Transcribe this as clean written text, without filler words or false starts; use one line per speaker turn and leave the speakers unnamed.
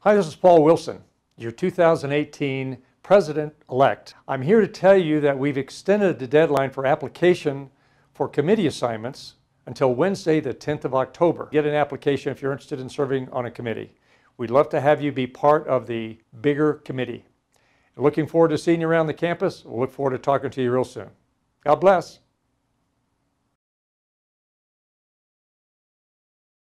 Hi, this is Paul Wilson, your 2018 President-elect. I'm here to tell you that we've extended the deadline for application for committee assignments until Wednesday, the 10th of October. Get an application if you're interested in serving on a committee. We'd love to have you be part of the bigger committee. Looking forward to seeing you around the campus. We'll look forward to talking to you real soon. God bless.